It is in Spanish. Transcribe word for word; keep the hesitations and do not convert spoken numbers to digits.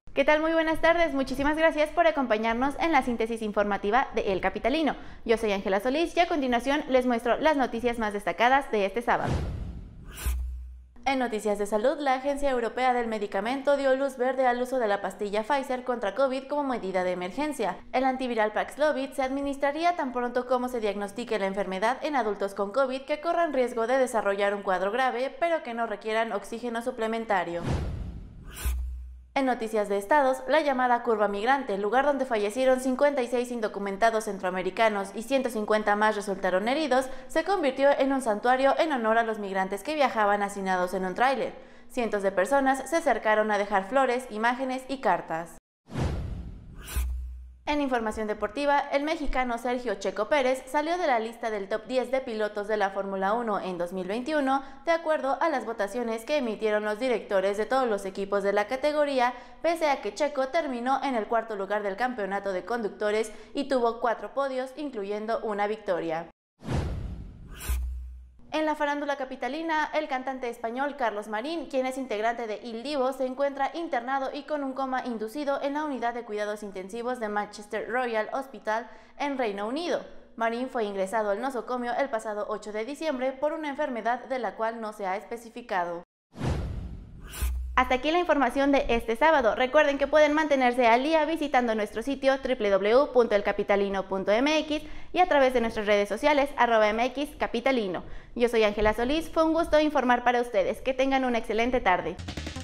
¿Qué tal? Muy buenas tardes. Muchísimas gracias por acompañarnos en la síntesis informativa de El Capitalino. Yo soy Ángela Solís y a continuación les muestro las noticias más destacadas de este sábado. En noticias de salud, la Agencia Europea del Medicamento dio luz verde al uso de la pastilla Pfizer contra COVID como medida de emergencia. El antiviral Paxlovid se administraría tan pronto como se diagnostique la enfermedad en adultos con COVID que corran riesgo de desarrollar un cuadro grave, pero que no requieran oxígeno suplementario. En noticias de estados, la llamada curva migrante, lugar donde fallecieron cincuenta y seis indocumentados centroamericanos y ciento cincuenta más resultaron heridos, se convirtió en un santuario en honor a los migrantes que viajaban hacinados en un tráiler. Cientos de personas se acercaron a dejar flores, imágenes y cartas. En información deportiva, el mexicano Sergio Checo Pérez salió de la lista del top diez de pilotos de la Fórmula uno en dos mil veintiuno, de acuerdo a las votaciones que emitieron los directores de todos los equipos de la categoría, pese a que Checo terminó en el cuarto lugar del campeonato de conductores y tuvo cuatro podios, incluyendo una victoria. En la farándula capitalina, el cantante español Carlos Marín, quien es integrante de Il Divo, se encuentra internado y con un coma inducido en la unidad de cuidados intensivos de Manchester Royal Hospital en Reino Unido. Marín fue ingresado al nosocomio el pasado ocho de diciembre por una enfermedad de la cual no se ha especificado. Hasta aquí la información de este sábado. Recuerden que pueden mantenerse al día visitando nuestro sitio doble u doble u doble u punto el capitalino punto m x y a través de nuestras redes sociales arroba mxcapitalino. Yo soy Ángela Solís, fue un gusto informar para ustedes. Que tengan una excelente tarde.